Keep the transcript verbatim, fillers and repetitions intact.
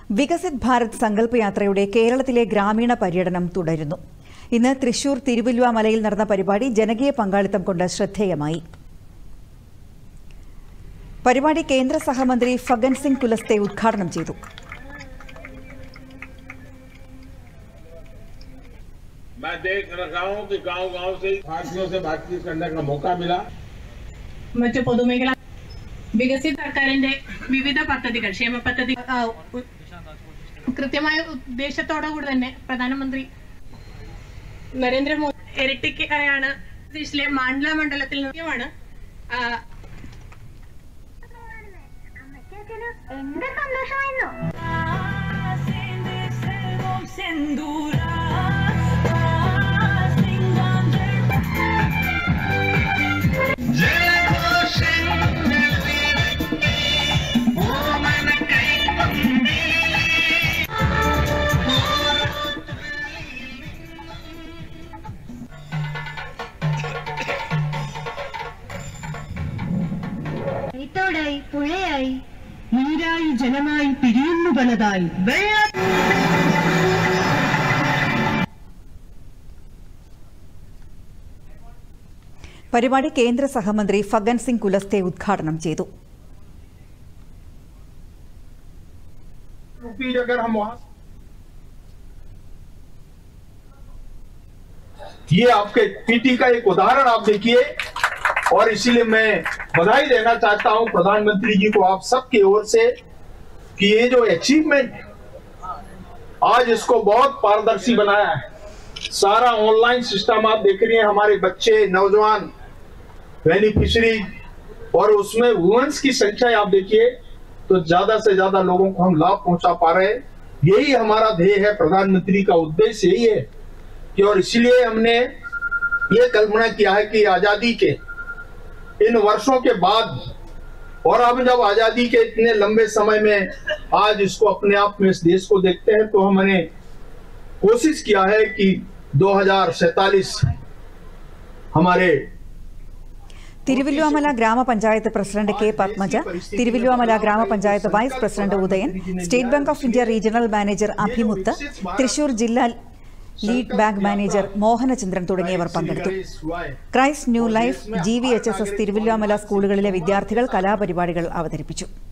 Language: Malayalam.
വികസിത് ഭാരത് സങ്കല്പ യാത്രയുടെ കേരളത്തിലെ ഗ്രാമീണ പര്യടനം തുടരുന്നു. ഇന്ന് തൃശൂർ തിരുവല്ലുവ മലയിൽ നടന്ന പരിപാടി ജനകീയ പങ്കാളിത്തം കൊണ്ട് ശ്രദ്ധേയമായി. പരിപാടി കേന്ദ്ര സഹമന്ത്രി ഫഗൻ സിംഗ് കുലസ്തെ ഉദ്ഘാടനം ചെയ്തു. मैं देख रहा हूं कि गांव-गांव से भारतीयों से बातचीत करने का मौका मिला. മറ്റു പൊതുമേഖലാ വികസിത സർക്കാരിന്റെ വിവിധ പദ്ധതികൾ ക്ഷേമ പദ്ധതി കൃത്യമായ ഉദ്ദേശത്തോടുകൂടി തന്നെ പ്രധാനമന്ത്രി നരേന്ദ്രമോദി ഇരട്ടിക്കായാണ് ദേശിലെ മാണ്ഡ്ല മണ്ഡലത്തിൽ നിന്നുമാണ്. എന്ത് സന്തോഷമായിരുന്നു. ായി പുഴയായി നീരായി ജലമായി പിരിയുന്നു പലതായി പരിപാടി കേന്ദ്ര സഹമന്ത്രി ഫഗൻ സിംഗ് കുലസ്തെ ഉദ്ഘാടനം ചെയ്തു. ये आपके पीटी का एक उदाहरण आप देखिए और इसीलिए मैं बधाई देना चाहता हूं प्रधानमंत्री जी को आप सबकी ओर से कि ये जो अचीवमेंट आज इसको बहुत पारदर्शी बनाया है. सारा ऑनलाइन सिस्टम आप देख रही हैं, हमारे बच्चे नौजवान बेनिफिशियरी और उसमें वुमेन्स की संख्या आप देखिए तो ज्यादा से ज्यादा लोगों को हम लाभ पहुंचा पा रहे हैं. यही हमारा ध्येय है, प्रधानमंत्री का उद्देश्य यही है कि और इसीलिए हमने ये कल्पना किया है कि आजादी के इन वर्षों के बाद और अब जब आजादी के इतने लंबे समय में आज इसको अपने आप में इस देश को देखते हैं तो हमने कोशिश किया है कि दो हजार सैतालीस हमारे തിരുവല്ലുവമല ഗ്രാമപഞ്ചായത്ത് president K Padmaja, Thiruvilwamala grama panchayat vice president Udayan, state bank of India regional manager Abhimuth, Thrissur ജില്ലാ ലീഡ് ബാങ്ക് മാനേജർ മോഹനചന്ദ്രൻ തുടങ്ങിയവർ പങ്കെടുത്തു. Christ new life, G V H S S Thiruvilwamala സ്കൂളുകളിലെ വിദ്യാർത്ഥികൾ കലാപരിപാടികൾ അവതരിപ്പിച്ചു.